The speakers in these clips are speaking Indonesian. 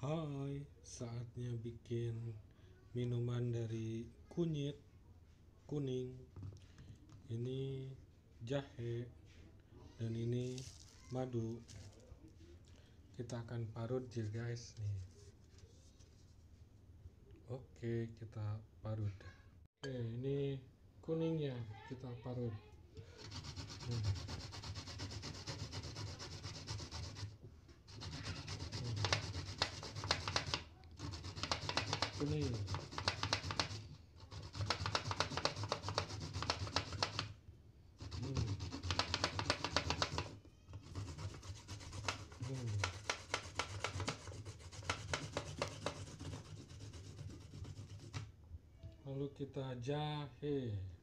Hai, saatnya bikin minuman dari kunyit kuning. Ini jahe dan ini madu. Kita akan parut ya guys nih. Oke, kita parut. Oke, ini kuningnya kita parut. Kuning. Lalu kita jahe.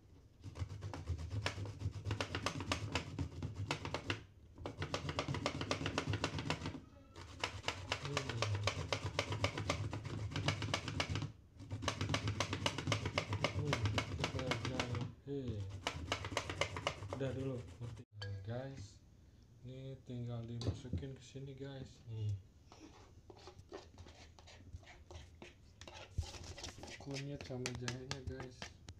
Kita jahe. Udah dulu. Nah, guys, ini tinggal dimasukin ke sini guys. Nih. Kunyit sama jahenya guys.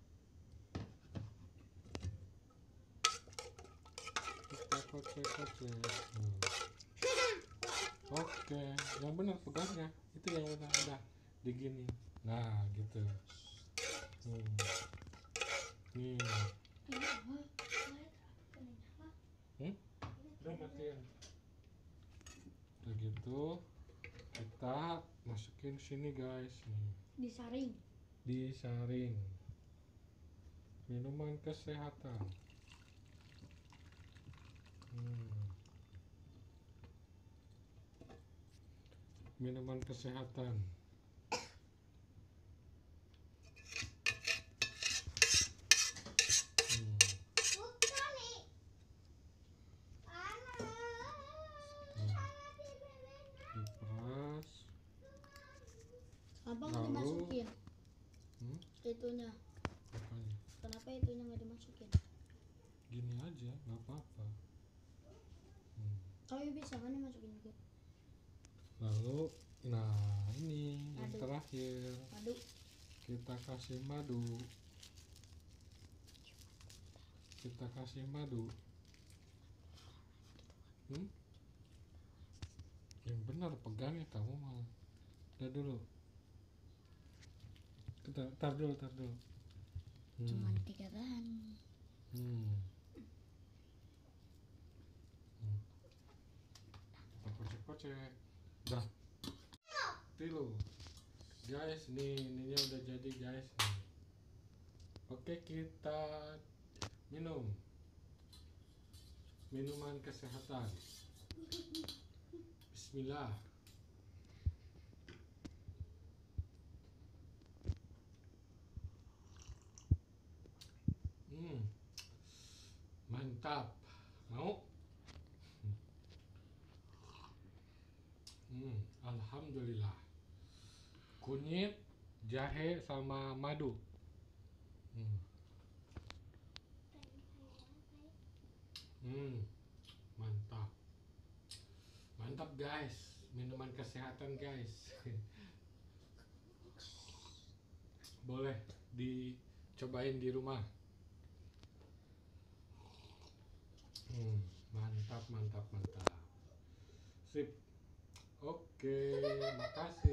Kita kocek-kocek. Oke, yang benar pegangnya. Itu yang benar, udah digini. Nah, gitu. Nih. Udah matiin. Udah gitu, kita masukin sini guys. Nih. Disaring. Minuman kesehatan. Minuman kesehatan. Diperas. Abang nggak dimasukin itunya. Apanya? Kenapa itunya nggak dimasukin? Gini aja, nggak apa-apa. Tapi bisa kan dimasukin juga. Lalu, nah ini yang terakhir. Madu. Kita kasih madu. Yang benar pegangnya kamu malah. Udah dulu. Kita tar dulu. Cuman 3 bahan. Kita kocek-kocek. Dah. Tilu. Guys, ininya udah jadi guys. Oke, kita minum. Minuman kesehatan. Bismillah. Mantap. Mau? Alhamdulillah. Kunyit, jahe sama madu. Mantap guys, minuman kesehatan guys. Boleh dicobain di rumah. Mantap. Sip. Oke, makasih.